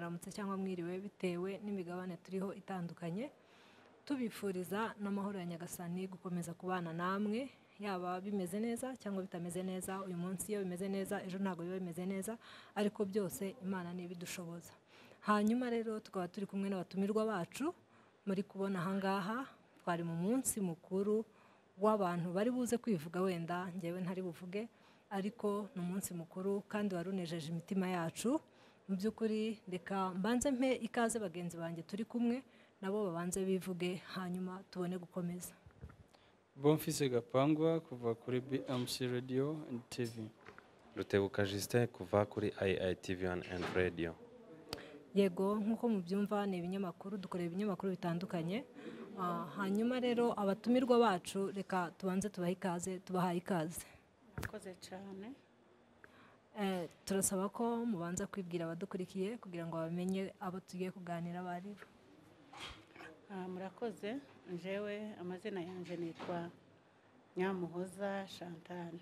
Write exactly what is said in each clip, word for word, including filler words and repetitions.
mwaramutse cyangwa mwiriwe bitewe n'imigabane turiho itandukanye, tubifuriza n'amahoro ya Nyagasani gukomeza kubana namwe, yaba bimeze neza cyangwa bitameze neza. Uyu munsi iyo bimeze neza, ejo ntabwo biba bimeze neza, ariko byose Imana ni ibidushoboza. Hanyuma rero tukaba turi kumwe n'abatumirwa bacu muri kubona ahangaha. Twari mu munsi mukuru w'abantu bari buze kwivuga, wenda ngewe ntari buvuge, ariko ni umunsi mukuru kandi warunejeje imitima yacu. Mu by'ukuri reka mbanze mpe ikaze bagenzi banjye turi kumwe, nabo babanze bivuge hanyuma tubone gukomeza. Bonfise Gapangwa kuva kuri B M C Radio and T V. Rutebuka Justin kuva kuri I I T V and Radio. Yego, nkuko mubyumva ni ibinyamakuru, dukorera ibinyamakuru bitandukanye. Uh, hanyuma rero abatumirwa bacu reka tubanze tubaha ikaze, tubahaye ikaze. Murakoze cyane. Eh, turasaba ko mubanza kwibwira abadukurikiye kugira ngo bamenye abo tugiye kuganira bari. Uh, murakoze. Njewe amazina yanje nitwa Nyamuhoza Chantal.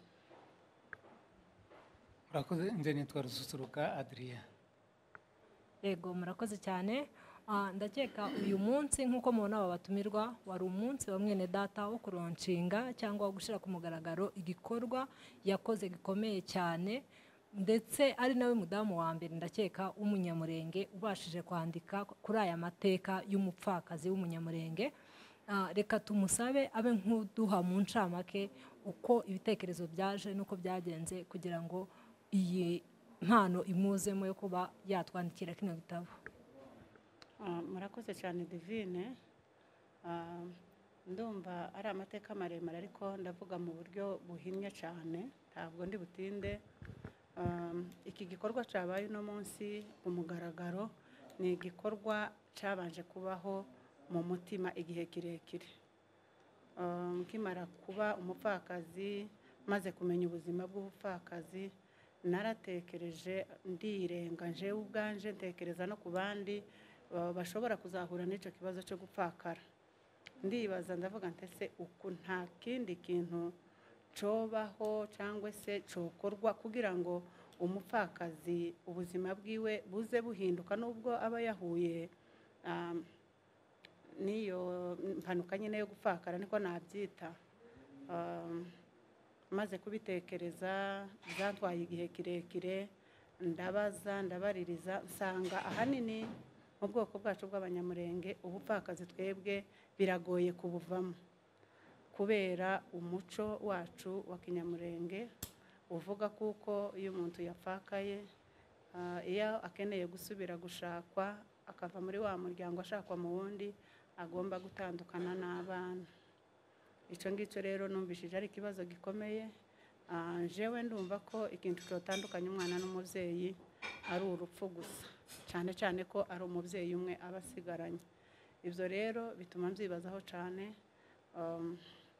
Murakoze. Nje nitwa Rususuruka Adrien. Yego, murakoze cyane. Uh, ndakeka uyu munsi nkuko mubona aba batumirwa wari umunsi wa mwene data wo kuronshinga cyangwa wo gushira ku mugaragaro igikorwa yakoze gikomeye cyane, ndetse ari nawe mudamu wa mbere ndakeka w'umunyamurenge ubashije kwandika kuri aya mateka y'umupfakazi w'umunyamurenge. Uh, reka tumusabe abe nk'uduha mu ncamake uko ibitekerezo byaje nuko byagenze kugira ngo iyi mpano imuzemo yo kuba yatwandikira kino gitabo. Uh, murakoze cyane Divine. Uh, ndumva ari amateka maremare ariko ndavuga mu buryo buhinnye cyane, ntabwo ndi butinde. Um, iki gikorwa cyabaye uno munsi umugaragaro ni igikorwa cyabanje kubaho mu mutima igihe kirekire. Um, kimara kuba umupfakazi, maze kumenya ubuzima bw'ubupfakazi, naratekereje ndirenga nje ubwanje, ntekereza no ku bandi bashobora kuzahura n'icyo kibazo cyo gupfakara. Ndibaza ndavuga ntese uku nta kindi kintu cobaho cyangwa se cokorwa kugira ngo umupfakazi ubuzima bwiwe buze buhinduka nubwo aba yahuye um, niyo mpanuka nyine yo gupfakara, niko nabyita. Um, maze kubitekereza byatwaye igihe kirekire, ndabaza ndabaririza, nsanga ahanini mu bwoko bwacu bw'abanyamurenge ubupfakazi twebwe biragoye kubuvamo kubera umuco wacu wa kinyamurenge uvuga kuko iyo umuntu yapfakaye, uh, iyo akeneye gusubira gushakwa akava muri wa muryango ashakwa mu wundi, agomba gutandukana n'abana. Icyo ngicyo rero numvishije ari ikibazo gikomeye. Uh, jewe ndumva ko ikintu cyotandukanye umwana n'umubyeyi ari urupfu gusa, cyane cyane ko ari umubyeyi umwe aba asigaranye. Ibyo rero bituma mbyibazaho cyane. Um,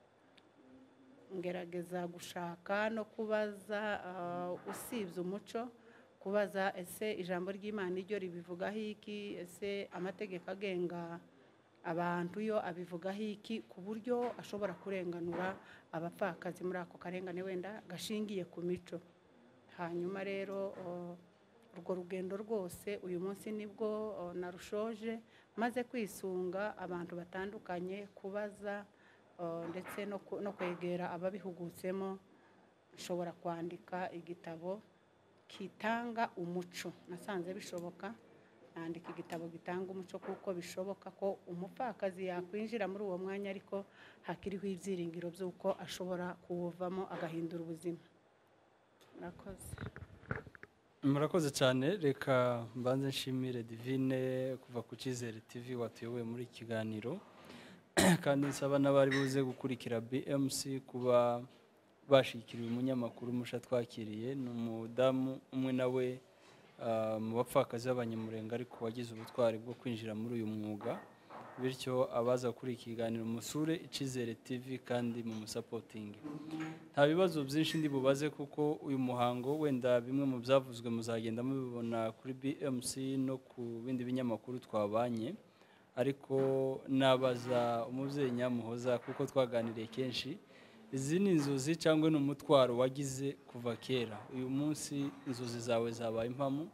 ngerageza gushaka no kubaza, uh, usibye umuco, kubaza ese ijambo ry'Imana iryo ribivugaho iki, ese amategeko agenga abantu yo abivugaho iki, ku buryo ashobora kurenganura abapfakazi muri ako karengane wenda gashingiye ku mico. Hanyuma rero uh, urwo rugendo rwose uyu munsi nibwo uh, narushoje, maze kwisunga abantu batandukanye, kubaza uh, ndetse no, no kwegera ababihugutsemo, nshobora kwandika igitabo kitanga umuco. Nasanze bishoboka nandika igitabo gitanga umuco kuko bishoboka ko umupfakazi yakwinjira muri uwo mwanya ariko hakiriho ibyiringiro by'uko ashobora kuwuvamo agahindura ubuzima. Murakoze. Murakoze cyane. Reka mbanze nshimire Divine kuva ku Cyizere T V watuyoboye muri kiganiro, kandi nsaba n'abari buze gukurikira B M C kuba bashikiriye umunyamakuru musha twakiriye. Ni umudamu umwe nawe uh, mu bapfakazi b'abanyamurenge ariko wagize ubutwari bwo kwinjira muri uyu mwuga, bityo abaza kuri ikiganiro musure Icyizere T V kandi mu musapotingi. Nta bibazo byinshi ndi bubaze kuko uyu muhango wenda bimwe mu byavuzwe muzagenda mubibona kuri B M C no ku bindi binyamakuru twabanye, ariko nabaza umubyeyi Nyamuhoza kuko twaganiriye kenshi, izi ni inzozi cyangwa n'umutwaro wagize kuva kera. Uyu munsi inzozi zawe zabaye impamo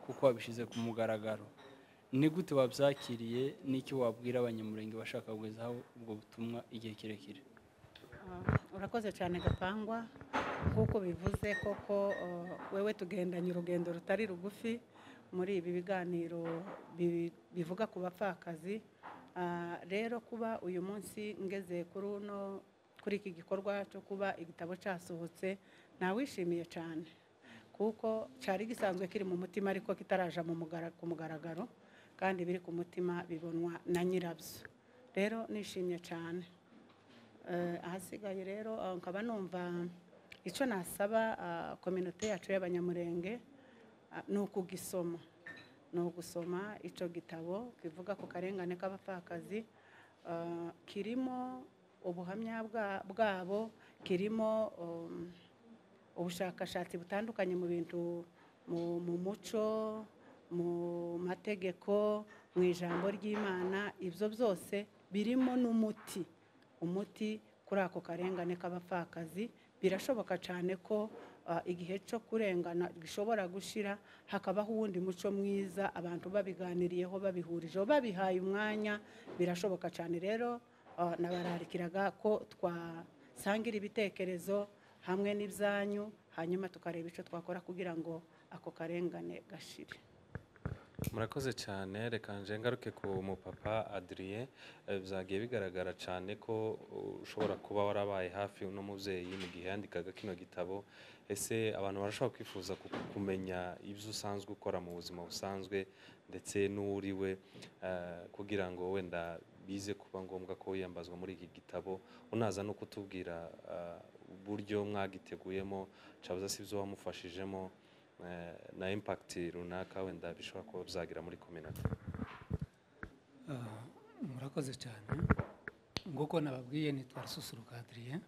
kuko wabishyize ku mugaragaro. Ni gute wabyakiriye n'icyo wabwira abanyamurenge bashaka kugezaho ubwo butumwa igihe kirekire? Urakoze cyane Gapangwa, nk'uko bivuze koko wewe tugendanye urugendo rutari rugufi muri ibi biganiro bivuga ku bapfakazi. Rero kuba uyu munsi ngeze kuri uno kuri iki gikorwa cyo kuba igitabo cyasohotse nawishimiye cyane, kuko cyari gisanzwe kiri mu mutima ariko kitaraja ku mugaragaro, kandi biri ku mutima bibonwa na nyirabyo. Rero nishimye cyane. Ahasigaye rero nkaba numva icyo nasaba kominote yacu y'abanyamurenge ni ukugisoma ni ugusoma icyo gitabo kivuga ku karengane k'abapfakazi. Kirimo ubuhamya bwabo, kirimo ubushakashatsi butandukanye mu bintu mu muco, mu mategeko, mu ijambo ry'Imana. Ibyo byose birimo n'umuti umuti kuri ako karengane k'abapfakazi. Birashoboka cyane ko igihe cyo kurengana gishobora gushira, hakabaho uwundi muco mwiza, abantu babiganiriyeho, babihurijeho, babihaye umwanya. Birashoboka cyane. Rero nabararikiraga ko twasangira ibitekerezo hamwe n'ibyanyu, hanyuma tukareba icyo twakora kugira ngo ako karengane gashire. Murakoze cyane. Reka nje ngaruke ku mupapa Adrien. Byagiye bigaragara cyane ko ushobora kuba warabaye hafi uno mubyeyi mu gihe yandikaga kino gitabo. Ese abantu barashobora kwifuza kumenya ibyo usanzwe ukora mu buzima busanzwe ndetse n'uriwe, kugira ngo wenda bize kuba ngombwa ko wiyambazwa muri iki gitabo, unaza no kutubwira uburyo mwagiteguyemo, cyabuze si ibyo wamufashijemo na impact runaka wenda bishobora kuba byagira muri community. Murakoze cyane. Nguko nababwiye nitwa Rususuruka Adrien.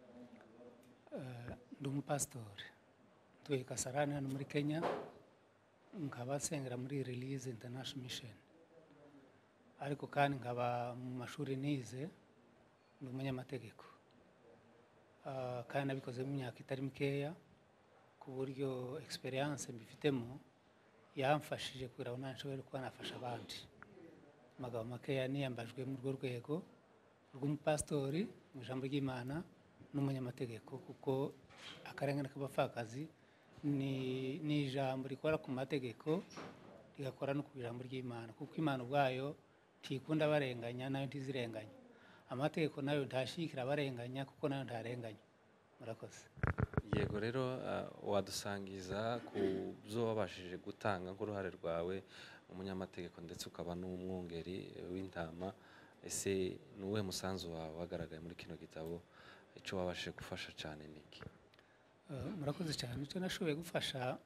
Ndi umupasitori tuye Kasarani hano muri Kenya, nkaba sengera muri Release International Mission, ariko kandi nkaba mu mashuri nize ndi umunyamategeko, kandi nabikoze mu myaka itari mikeya, ku buryo experience mbifitemo yamfashije kugira ngo nashobore kuba nafasha abandi. Amagambo makeya niyambajwe mu rwo rwego rw'umupasitori mu ijambo ry'Imana n'umunyamategeko, kuko akarengane k'abapfakazi ni ni ijambo rikora ku mategeko rigakora no ku ijambo ry'Imana, kuko Imana ubwayo ntikunda barenganya, nayo ntizirenganya. Amategeko nayo ntashikira barenganya, kuko nayo ntarenganya. Murakoze. Yego, rero wadusangiza ku byo wabashije gutanga nk'uruhare rwawe umunyamategeko ndetse ukaba n'umwungeri w'intama. Ese ni uwuhe musanzu wawe wagaragaye muri kino gitabo? Icyo wabashije gufasha cyane ni iki? Murakoze cyane. Icyo nashoboye gufasha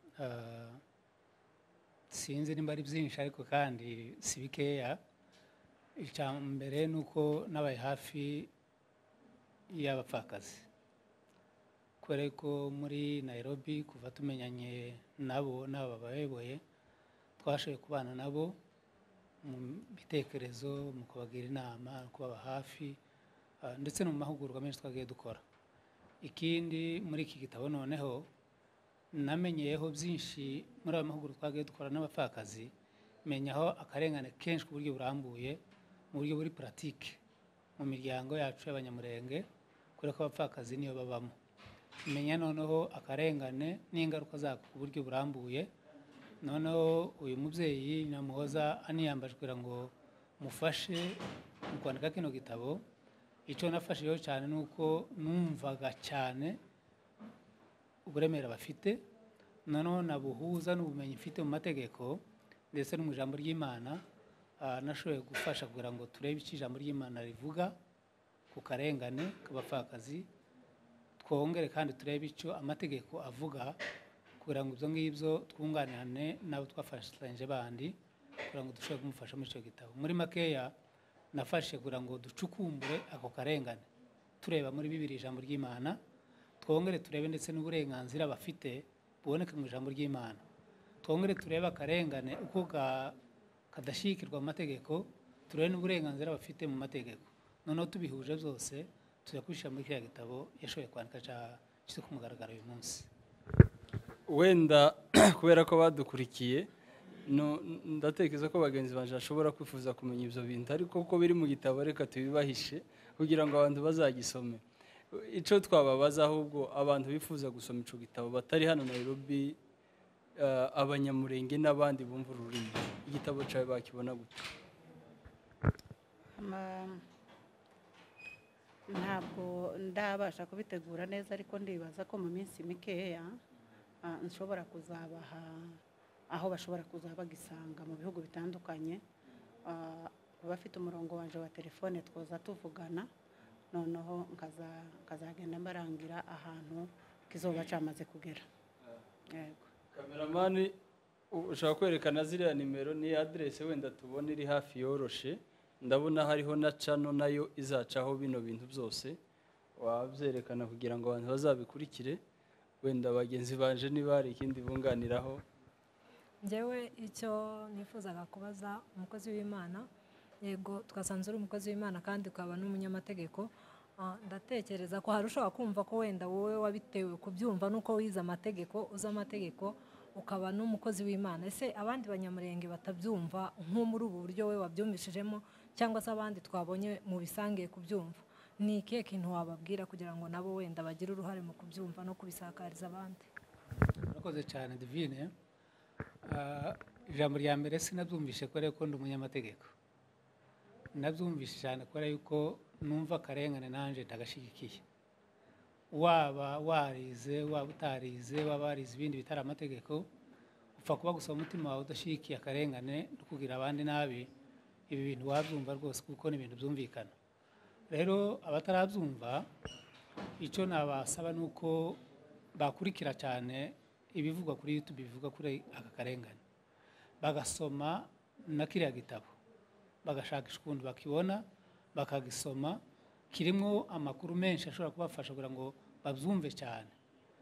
sinzi nimba ari byinshi, ariko kandi si bikeya. Icya mbere ni uko nabaye hafi y'abapfakazi, kubera ko muri Nairobi kuva tumenyanye nabo n'aba bayoboye, twashoboye kubana nabo mu bitekerezo, mu kubagira inama, kubaba hafi, ndetse no mu mahugurwa menshi twagiye dukora. Ikindi muri iki gitabo noneho namenyeyeho byinshi muri aya mahugurwa twagiye dukora n'abapfakazi, menyaho akarengane kenshi ku buryo burambuye, mu buryo buri pratique mu miryango yacu y'abanyamurenge, kubera ko abapfakazi niyo babamo. Menya noneho akarengane n'ingaruka zako ku buryo burambuye. Noneho uyu mubyeyi namuhoza aniyambaje kugira ngo mufashe mu kwandika kino gitabo. Icyo nafashijeho cyane ni uko numvaga cyane uburemere bafite, noneho nabuhuza n'ubumenyi mfite mu mategeko ndetse no mu ijambo ry'Imana. Nashoboye gufasha kugira ngo turebe icyo ijambo ry'Imana rivuga ku karengane k'abapfakazi, twongere kandi turebe icyo amategeko avuga, kugira ngo ibyo ngibyo twunganirane n'abo twafashanyije bandi, kugira ngo dushobore kumufasha muri icyo gitabo. Muri makeya nafashe kugira ngo ducukumbure ako karengane, tureba muri Bibiliya ijambo ry'Imana, twongere turebe ndetse n'uburenganzira bafite buboneka mu ijambo ry'Imana, twongere turebe akarengane uko kadashikirwa mu mategeko, turebe n'uburenganzira bafite mu mategeko. Noneho tubihuje byose tujya kwishyira muri kiriya gitabo yashoboye kwandika cyose ku mugaragaro uyu munsi. Wenda kubera ko badukurikiye no ndatekereza ko bagenzi banje bashobora kwifuza kumenya ibyo bintu ariko ko biri mu gitabo reka tubibahishe kugira ngo abantu bazagisome. Icyo twababaza ahubwo abantu bifuza gusoma icyo gitabo batari hano Nairobi, eh, abanyamurenge n'abandi bumva ururimi, igitabo cyawe bakibona gute? Ma- ntabwo ndabasha kubitegura neza ariko ndibaza ko mu minsi mikeya ah, nshobora kuzabaha aho bashobora kuzaba bagisanga mu bihugu bitandukanye. Ah, abafite umurongo wanje wa telefone twoza tuvugana noneho nkaza- nkazagenda mbarangira ahantu kizoba cyamaze kugera. Yego. Kameramani, ushaka kwerekana ziriya nimero ni aderese wenda tubona iri hafi yoroshe, ndabona hariho na cano nayo izacaho bino bintu byose, wabyerekana kugira ngo abantu bazabikurikire, wenda bagenzi banje niba hari ikindi bunganiraho. njyewe icyo nifuzaga kubaza umukozi w'Imana, yego twasanze uri umukozi w'Imana kandi ukaba n'umunyamategeko. Ah, ndatekereza ko hari ushobora kumva ko wenda wowe wabitewe kubyumva nuko wize amategeko, uzi amategeko, ukaba n'umukozi w'Imana. Ese abandi banyamurenge batabyumva nko muri ubu buryo we wabyumvishijemo, cyangwa se abandi twabonye mu bisangiye kubyumva, ni ikihe kintu wababwira kugira ngo nabo wenda bagire uruhare mu kubyumva no kubisakariza abandi? Murakoze cyane Divine. Ah, ijambo rya mbere sinabyumvishe kubera ko ndi umunyamategeko, nabyumvishe cyane kubera yuko numva akarengane nanjye ndagashyigikiye. Waba warize waba utarize waba warize ibindi bitari amategeko, upfa kuba gusa umutima wawe udashyigikiye akarengane no kugira abandi nabi, ibi bintu wabyumva rwose kuko ni ibintu byumvikana. Rero abatarabyumva, icyo nabasaba ni uko bakurikira cyane ibivugwa kuri YouTube bivuga kuri aka karengane, bagasoma na kiriya gitabo, bagashakisha ukuntu bakibona bakagisoma. Kirimo amakuru menshi ashobora kubafasha kugira ngo babyumve cyane,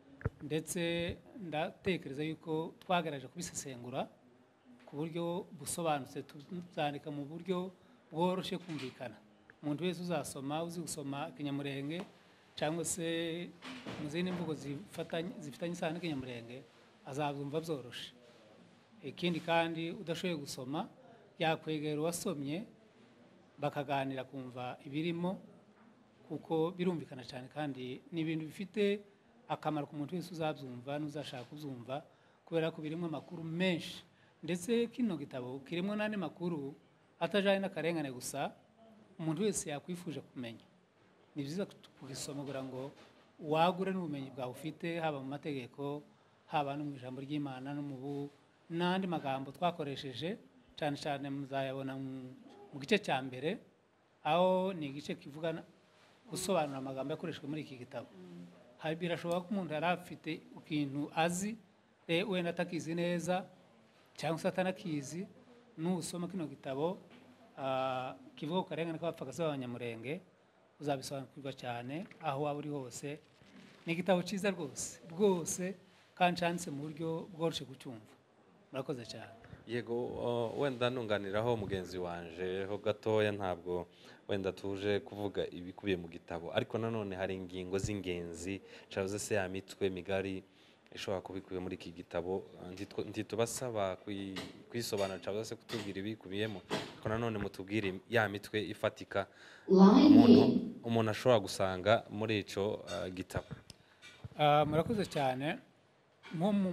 ndetse ndatekereza yuko twagerageje kubisesengura ku buryo busobanutse, tuzandika mu buryo bworoshye kumvikana. Umuntu wese uzasoma, uzi gusoma Kinyamurenge cyangwa se mu zindi mvugo zifatanye zifitanye isano n'Ikinyamurenge azabyumva byoroshye. Ikindi kandi udashoboye gusoma yakwegera uwasomye bakaganira kumva ibirimo, kuko birumvikana cyane kandi ni ibintu bifite akamaro ku muntu wese uzabyumva n'uzashaka kubyumva, kubera ko birimo amakuru menshi. Ndetse kino gitabo kirimo n'andi makuru atajyanye n'akarengane gusa umuntu wese yakwifuje kumenya. Ni byiza kugisoma kugira ngo wagure n'ubumenyi bwawe ufite, haba mu mategeko, haba no mu ijambo ry'Imana no mu n'andi magambo twakoresheje, cyane cyane muzayabona mu gice cya mbere, aho ni igice kivuga gusobanura amagambo yakoreshejwe muri iki gitabo. Hari birashoboka ko umuntu yari afite ikintu azi wenda atakizi neza cyangwa se atanakizi, nusoma kino gitabo kivuga ku karengane k'abapfakazi b'Abanyamurenge uzabisobanukirwa cyane aho waba uri hose. Ni igitabo cyiza rwose rwose kandi cyanditse mu buryo bworoshye kucyumva. Murakoze cyane. Yego, uh, wenda nunganiraho mugenzi wanje ho gatoya, ntabwo wenda tuje kuvuga ibikubiye mu gitabo, ariko nanone hari ingingo z'ingenzi cyangwa se ya mitwe migari ishobora kubikubiye muri iki gitabo. Ntitubasaba kwisobanura cyangwa se kutubwira ibikubiyemo, ariko nanone mutubwire ya mitwe ifatika umuntu umuntu ashobora gusanga muri ico uh, gitabo. Uh, murakoze cyane. Nko mu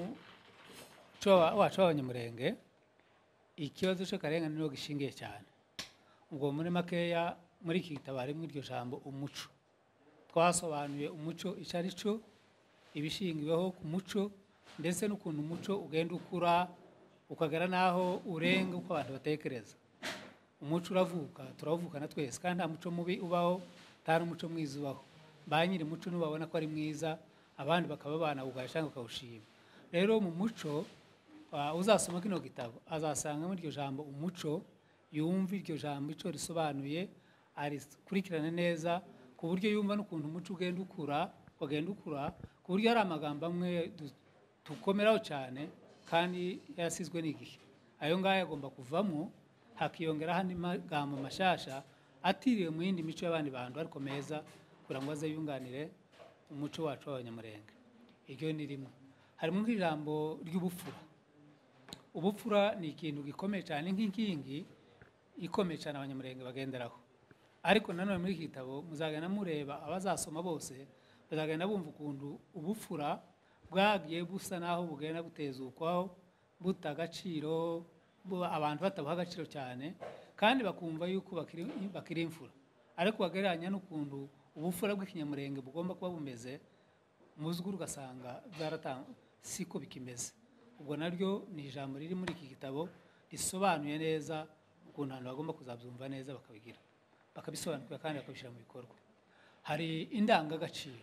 wacu w'Abanyamurenge ikibazo cy'akarengane niho gishingiye cyane. Ubwo muri makeya muri iki gitabo harimo iryo jambo umuco. Twasobanuye umuco icyo ari cyo, ibishingiweho ku muco, ndetse n'ukuntu umuco ugenda ukura ukagera n'aho urenga uko abantu batekereza. Umuco uravuka, turavukana twese, kandi nta muco mubi ubaho, nta n'umuco mwiza ubaho. Ba nyiri umuco nubabona ko ari mwiza, abandi bakaba banawugaye cyangwa bakawushima. Rero mu muco Uh, uzasoma kino gitabo azasanga muri iryo jambo umuco, yumva iryo jambo icyo risobanuye, arikurikirane neza ku buryo yumva n'ukuntu umuco ugenda ukura ugenda ukura ku buryo hari amagambo amwe dukomeraho cyane kandi yasizwe n'igihe. Ayo ngayo agomba kuvamo, hakiyongeraho andi magambo mashasha atiriwe mu yindi mico y'abandi bantu ariko meza, kugira ngo aze yunganire umuco wacu w'Abanyamurenge. Iryo ni rimwe. Harimo nk'ijambo ry'ubupfura. ubupfura ni ikintu gikomeye cyane nk'inkingi ikomeye cyane abanyamurenge bagenderaho. Ariko nanone muri iki gitabo muzagenda mureba, abazasoma bose bazagenda bumva ukuntu ubupfura bwagiye busa naho bugenda butezukwaho, buta agaciro, abantu batabuha agaciro cyane, kandi bakumva yuko bakiri bakiri imfura. Ariko bagereranya n'ukuntu ubupfura bw'ikinyamurenge bugomba kuba bumeze, muzwi ugasanga byaratanga siko bikimeze. Ubwo naryo ni ijambo riri muri iki gitabo risobanuye neza ukuntu abantu bagomba kuzabyumva neza bakabigira, bakabisobanukira kandi bakabishyira mu bikorwa. Hari indangagaciro,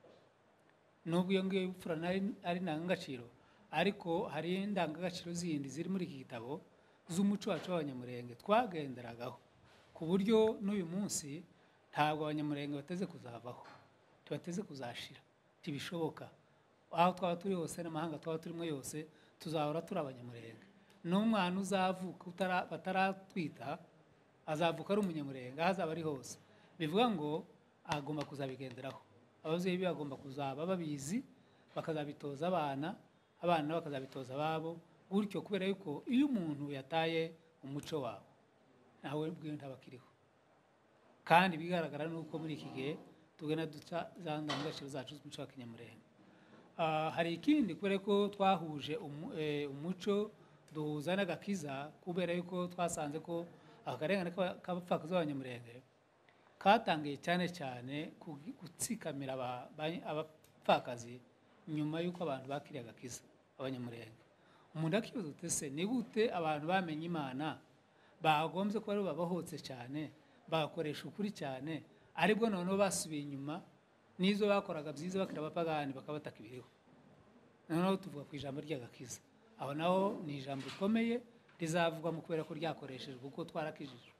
nubwo iyo ngiyo ubupfura ari indangagaciro, ariko hari indangagaciro zindi ziri muri iki gitabo z'umuco wacu w'abanyamurenge twagenderagaho, ku buryo n'uyu munsi ntabwo abanyamurenge bateze kuzavaho, tubateze kuzashira, tibishoboka. Aho twaba turi hose n'amahanga twaba turimo yose tuzahora turi abanyamurenge. N'umwana uzavuka bataratwita azavuka ari umunyamurenge aho azaba ari hose. Bivuga ngo agomba kuzabigenderaho, ababyeyi be bagomba kuzaba babizi, bakazabitoza abana, abana bakazabitoza ababo, gutyo kubera yuko iyo umuntu yataye umuco wabo nawe bwe ntabakiriho. Kandi bigaragara nuko muri iki gihe tugenda duca za ndangagaciro zacu z'umuco wa kinyamurenge. Hari ikindi kubera ko twahuje umuco duhuza n'agakiza, kubera yuko twasanze ko akarengane k'abapfakazi b'abanyamurenge katangiye cyane cyane gutsikamira abapfakazi nyuma y'uko abantu bakiriye agakiza abanyamurenge. Umuntu akibaza ati se ni gute abantu bamenye Imana bagombye kuba babahotse cyane, bagakoresha ukuri cyane, aribwo noneho basubiye inyuma n'izo bakoraga byiza bakira abapagani bakabataka ibiriho. Noneho tuvuga ku ijambo ry'agakiza, aho naho ni ijambo rikomeye rizavugwa mu kubera ko ryakoreshejwe kuko twarakijijwe.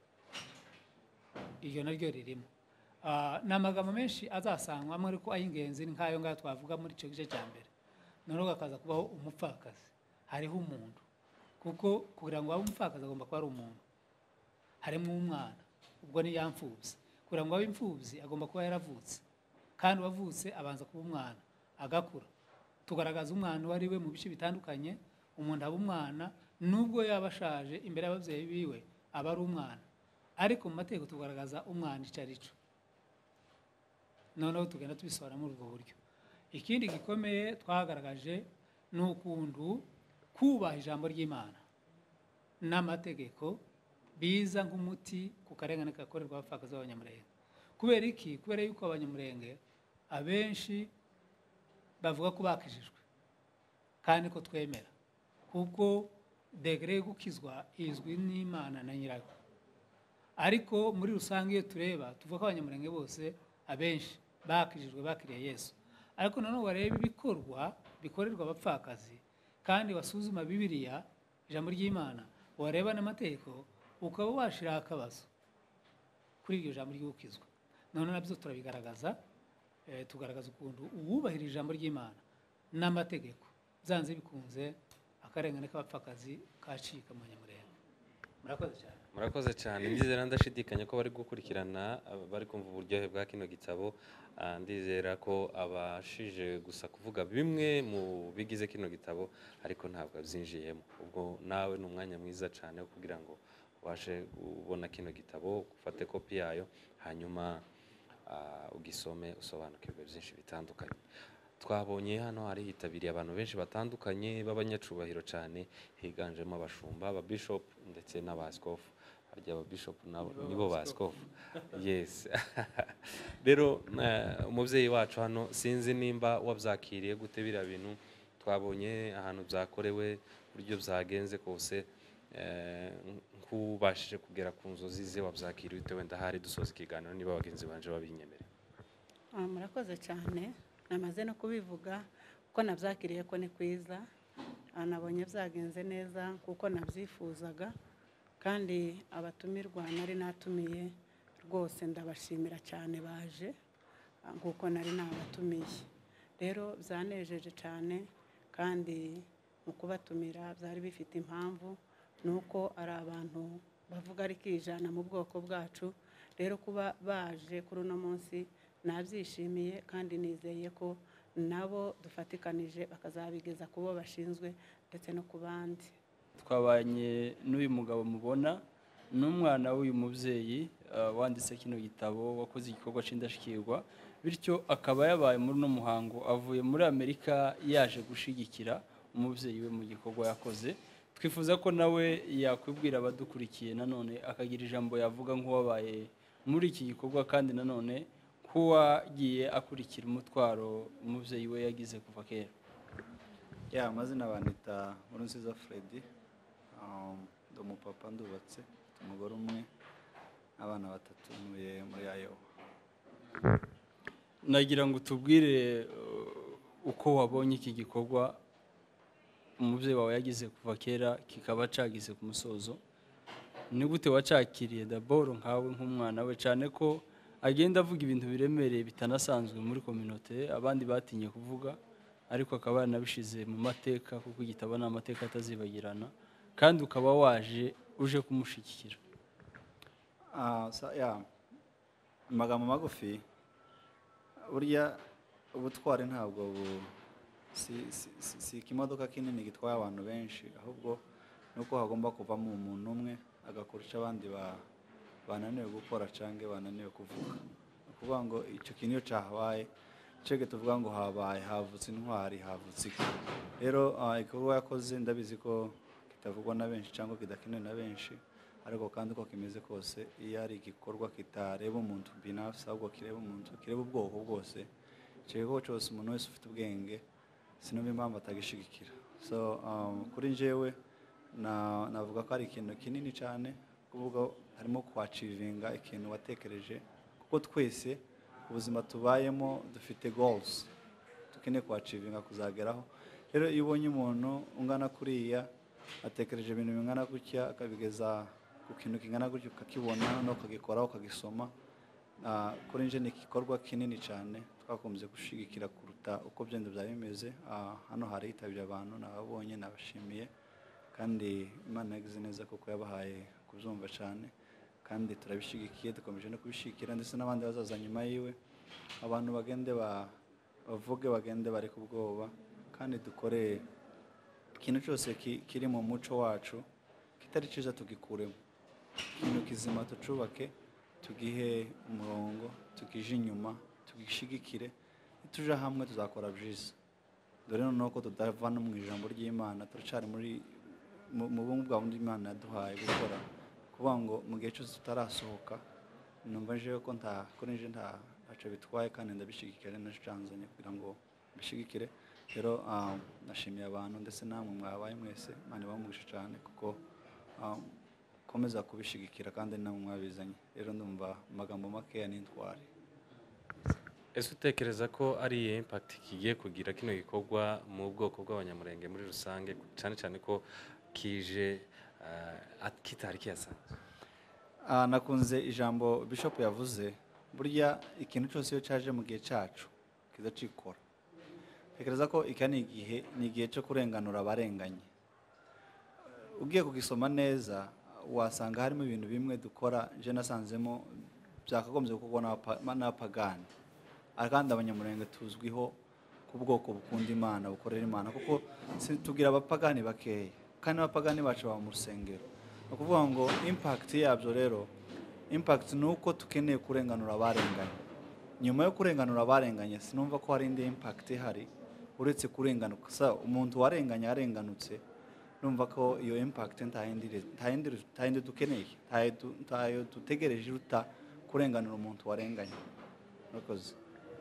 Iryo naryo ririmo n'amagambo menshi azasangwamo, ariko ay'ingenzi ni nk'ayo ngayo twavuga muri icyo gice cya mbere. Noneho hakaza kubaho umupfakazi, hariho umuntu, kuko kugira ngo abe umupfakazi agomba kuba ari umuntu. Harimo umwana, ubwo ni ya mfubyi. Kugira ngo abe imfubyi agomba kuba yaravutse, kandi uwavutse abanza kuba umwana agakura. Tugaragaza umwana uwo ari we mu bice bitandukanye. Umuntu aba umwana nubwo yaba ashaje imbere y'ababyeyi biwe aba ari umwana, ariko mu mategeko tugaragaza umwana icyo ari cyo. Noneho tugenda tubisobanura muri ubwo buryo. Ikindi gikomeye twagaragaje ni ukuntu kubaha ijambo ry'Imana n'amategeko biza nk'umuti ku karengane gakorerwa abapfakazi b'abanyamurenge. Kubera iki? Kubera yuko abanyamurenge abenshi bavuga ko bakijijwe kandi ko twemera, kuko degere yo gukizwa izwi n'Imana na nyirayo. Ariko muri rusange iyo tureba tuvuga ko abanyamurenge bose abenshi bakijijwe, bakiriye Yesu. Ariko nanone wareba ibikorwa bikorerwa abapfakazi kandi wasuzuma Bibiliya, ijambo ry'Imana, wareba n'amategeko, ukaba washira akabazo kuri iryo jambo ry'ukizwa. None nabyo turabigaragaza, tugaragaza ukuntu uwubahirije ijambo ry'Imana n'amategeko byanze bikunze akarengane k'abapfakazi kacika mu banyamurenge. Murakoze cyane. Murakoze cyane. Ndizera ndashidikanya ko bari gukurikirana, bari kumva uburyohe bwa kino gitabo. Ndizera ko abashije gusa kuvuga bimwe mu bigize kino gitabo ariko ntabwo abyinjiyemo. Ubwo nawe ni umwanya mwiza cyane wo kugira ngo ubashe kubona kino gitabo, ufate kopi yayo, hanyuma ugisome usobanukirwe byinshi bitandukanye. Twabonye hano hari hitabiriye abantu benshi batandukanye b'abanyacubahiro cyane, higanjemo abashumba, ababishop ndetse n'abaskofu. Harya ababishop nibo baskofu. Yes. Rero umubyeyi wacu hano sinzi nimba wabyakiriye gute biriya bintu twabonye ahantu byakorewe, buryo byagenze kose, nk'ubashije kugera ku nzozi ze wabyakiriye ute? Wenda hari dusoza ikiganiro niba abagenzi banje babinyemerera. Murakoze cyane. Namaze no kubivuga ko nabyakiriye ko ni kwiza, nabonye byagenze neza kuko nabyifuzaga, kandi abatumirwa nari natumiye rwose ndabashimira cyane baje kuko nari nabatumiye. Rero byanejeje cyane, kandi mu kubatumira byari bifite impamvu, nuko ari abantu bavuga ari kijana mu bwoko bwacu. Rero kuba baje kuri uno munsi nabyishimiye, kandi nizeye ko nabo dufatikanije bakazabigeza kubo bashinzwe ndetse no ku bandi. twabanye n'uyu mugabo mubona n'umwana w'uyu mubyeyi uh, wanditse kino gitabo wakoze igikorwa cy'indashyikirwa bityo akaba yabaye muri uno muhango avuye muri Amerika yaje gushigikira umubyeyi we mu gikorwa yakoze. Twifuza ko nawe yakwibwira abadukurikiye nanone akagira ijambo yavuga nk'uwabaye muri iki gikorwa kandi nanone kuwagiye akurikira umutwaro umubyeyi we yagize kuva kera. Ya amazina bandita Nkurunziza Freddy, um, ndi umupapa ndubatse, umugore umwe, abana batatu ntuye muri Ayowa. Nagira ngo tubwire uh, uko wabonye iki gikorwa umubyeyi wawe yagize kuva kera kikaba cagize ku musozo. Ni gute wacakiriye d'abord nkawe nk'umwana we, cyane ko agenda avuga ibintu biremereye bitanasanzwe muri communauté abandi batinye kuvuga, ariko akaba yanabishize mu mateka kuko igitabo n'amateka atazibagirana, kandi ukaba waje uje kumushikira. Ah, uh, ya magambo magufi, burya ubutwari ntabwo bu si si, si, si ikimodoka kinini gitwaye abantu benshi, ahubwo nuko hagomba kuvamo umuntu umwe agakurusha abandi ba bananiwe gukora canke bananiwe kuvuga. Kuvuga ngo icyo kintu cyahabaye cege tuvuga ngo habaye havutse intwari havutse iki. Rero uh, ikorwa yakoze ndabizi ko kitavugwa na benshi cyangwa kidakenewe na benshi, ariko kandi uko kimeze kose iyo ari igikorwa kitareba umuntu binafsi ahubwo kireba umuntu kireba ubwoko bwose, cego cyose umuntu wese ufite ubwenge sinumva impamvu atagishigikira. So um, kuri njyewe na navuga ko ari ikintu kinini cyane, kuvuga harimo kwachivinga ikintu watekereje, kuko twese ubuzima tubayemo dufite goals tukeneye kwachivinga kuzageraho. Rero iyo ubonye umuntu ungana kuriya atekereje ibintu bingana gutya akabigeza ku kintu kingana gutya ukakibona no kagikoraho ukagisoma, uh, kuri nje ni igikorwa kinini cyane twakomeje gushigikira kuruta uko byenda byari bimeze. Uh, hano hari hitabye abantu nababonye nabashimiye, kandi Imana yagize neza kuko yabahaye kubyumva cyane, kandi turabishigikiye dukomeje no kubishikira, ndetse n'abandi bazaza nyuma yiwe abantu bagende bavuge bagende bari ku bwoba, kandi dukore ikintu cyose ki, kiri mu muco wacu kitari cyiza tugikuremo, ikintu kizima tucubake, tugihe umurongo, tugije inyuma, tugishigikire, tuje hamwe tuzakora byiza. Dore noneho ko tudava no mu ijambo ry'Imana, turacari muri mu bumwe bwa bundi Imana yaduhaye gukora, kuvuga ngo mu gihe cyose tutarasohoka numva je ko nta kuri nje nta aco bitwaye, kandi ndabishigikira nashanzanye kugira ngo bishigikire. Rero um, nashimiye abantu ndetse namwe mwabaye mwese, Imana bamugisha cyane kuko um, komeza kubishigikira kandi namwe mwabizanye. Rero ndumva amagambo make n'intwari. Ese utekereza ko ari impact kigiye kugira kino gikorwa mu bwoko bw'abanyamurenge muri rusange, cyane cyane ko kije uh, kitari kiyasanzwe? Uh, nakunze ijambo Bishop yavuze, burya ikintu cyose iyo cyaje mu gihe cyacu kizacikora. Tekereza ko ikani igihe ni igihe cyo kurenganura abarenganye. Ugiye kugisoma neza wasanga harimo ibintu bimwe dukora je nasanzemo byakagombye gukorwa n'abapagani, kandi abanyamurenge tuzwiho ku bwoko bukunda Imana bukorera Imana, kuko tugira abapagani bakeya kandi abapagani bacu baba mu rusengero. Ukuvuga ngo impact yabyo rero, impact nuko tukeneye kurenganura abarenganye. Nyuma yo kurenganura abarenganye sinumva ko hari indi impact ihari uretse kurenganuka. Sa umuntu warenganye arenganutse, numva ko iyo impact ntayindi ntayindi ntayindi dukeneye, ntayo dutegereje uta kurenganura umuntu warenganye. Nakoze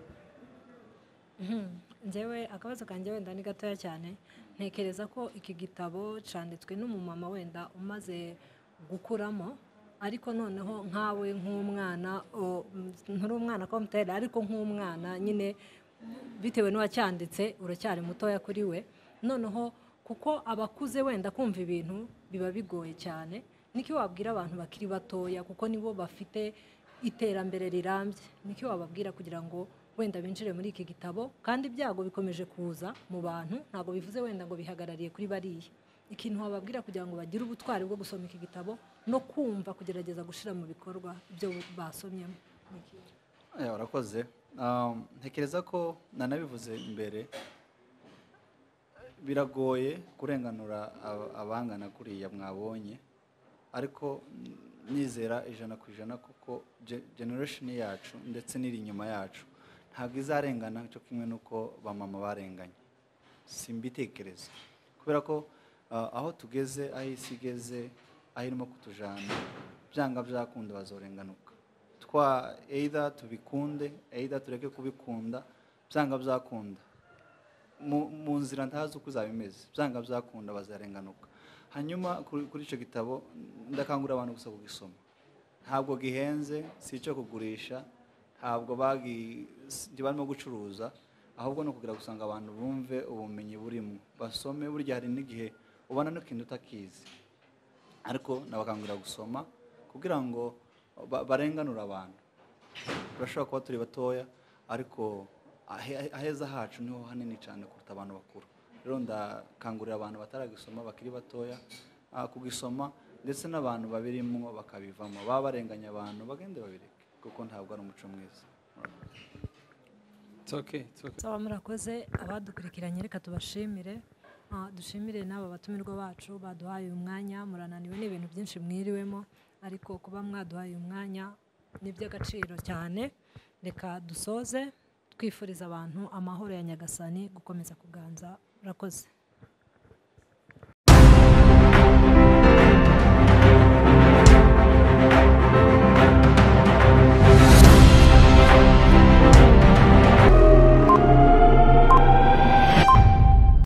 njyewe akabazo kanjye wenda ni gatoya cyane. Ntekereza ko iki gitabo cyanditswe n'umumama wenda umaze gukuramo, ariko noneho nkawe nk'umwana, nturi umwana komutera ariko nk'umwana nyine bitewe n'uwacyanditse uracyari mutoya kuri we, noneho kuko abakuze wenda kumva ibintu biba bigoye cyane. Niki wabwira abantu bakiri batoya kuko nibo bafite iterambere rirambye, niki wababwira kugira ngo wenda binjire muri iki gitabo? Kandi ibyago bikomeje kuza mu bantu, ntabwo bivuze wenda ngo bihagarariye kuri bariya. Ikintu wababwira kugira ngo bagire ubutwari bwo gusoma iki gitabo no kumva kugerageza gushira mu bikorwa ibyo basomyemo? Ya urakoze. Um, ntekereza ko nanabivuze imbere, biragoye kurenganura aba- abangana kuriya mwabonye ariko nizera ijana ku ijana kuko ge- generation yacu ndetse n'iri inyuma yacu ntabwo izarengana cyo kimwe n'uko bamama barenganye simbitekereza kubera ko ah, aho tugeze aho isi igeze aho irimo kutujana byanga byakunda bazorenganuka twa either tubikunde either tureke kubikunda byanga byakunda mu mu nzira ntazi uko uzaba imeze byanga byakunda bazarenganuka hanyuma kuri kuri icyo gitabo ndakangurira abantu gusa kugisoma ntabwo gihenze si icyo kugurisha ntabwo bagi si- barimo gucuruza ahubwo no kugira gusanga abantu bumve ubumenyi burimo basome burya hari n'igihe ubona n'ikintu utakizi ariko nabakangurira gusoma kugira ngo ba- barenganure abantu turashobora kuba turi batoya ariko ahe- aheza hacu niho hanini cyane kuruta abantu bakuru rero ndakangurira abantu bataragisoma bakiri batoya ah, kugisoma ndetse n'abantu babirimo bakabivamo baba barenganya abantu bagende babireke kuko ntabwo ari umuco mwiza. It's okay, it's okay. saba murakoze abadukurikiranye reka tubashimire Ah, dushimire n'aba batumirwa bacu baduhaye uyu mwanya murananiwe n'ibintu byinshi mwiriwemo ariko kuba mwaduhaye uyu mwanya ni iby'agaciro cyane reka dusoze twifuriza abantu amahoro ya nyagasani gukomeza kuganza murakoze